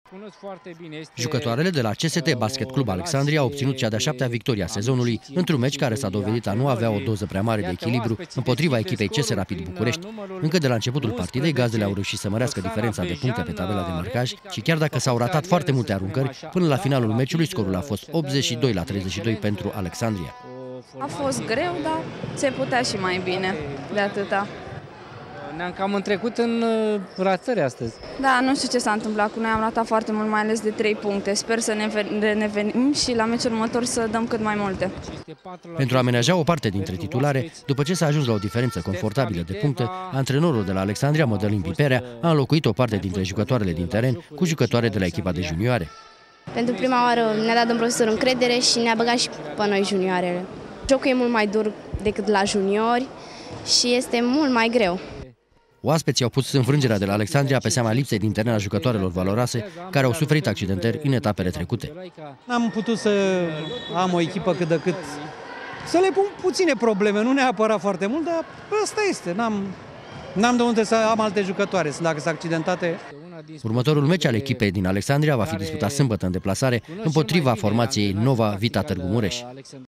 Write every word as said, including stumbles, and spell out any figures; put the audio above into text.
Jucătoarele de la C S T Basket Club Alexandria au obținut cea de-a șaptea victorie a sezonului, într-un meci care s-a dovedit a nu avea o doză prea mare de echilibru împotriva echipei C S Rapid București. Încă de la începutul partidei, gazdele au reușit să mărească diferența de puncte pe tabela de marcaj și chiar dacă s-au ratat foarte multe aruncări, până la finalul meciului scorul a fost optzeci și doi la treizeci și doi pentru Alexandria. A fost greu, dar se putea și mai bine de atâta. Ne-am cam întrecut în ratări astăzi. Da, nu știu ce s-a întâmplat cu noi, am ratat foarte mult, mai ales de trei puncte. Sper să ne revenim și la meciul următor să dăm cât mai multe. Pentru a amenaja o parte dintre titulare, după ce s-a ajuns la o diferență confortabilă de puncte, antrenorul de la Alexandria, Mădălin Piperea, a înlocuit o parte dintre jucătoarele din teren cu jucătoare de la echipa de junioare. Pentru prima oară ne-a dat în profesor încredere și ne-a băgat și pe noi junioarele. Jocul e mult mai dur decât la juniori și este mult mai greu. Oaspeții au pus înfrângerea de la Alexandria pe seama lipsei din teren a jucătoarelor valoroase care au suferit accidentări în etapele trecute. N-am putut să am o echipă cât de cât, să le pun puține probleme, nu neapărat foarte mult, dar asta este. N-am n-am de unde să am alte jucătoare, dacă sunt accidentate. Următorul meci al echipei din Alexandria va fi disputat sâmbătă în deplasare împotriva formației Nova Vita Târgu Mureș.